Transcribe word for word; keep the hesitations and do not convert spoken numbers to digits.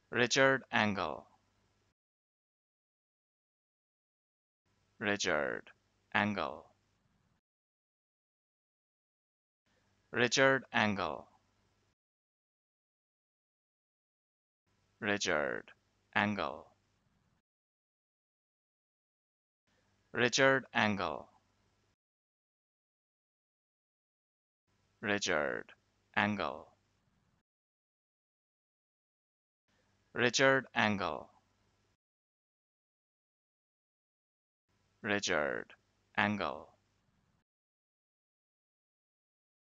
Richard Engel. Richard Engel. Richard Engel. Richard Engel. Richard Engel. Richard Engel. Richard Engel. Richard Engel.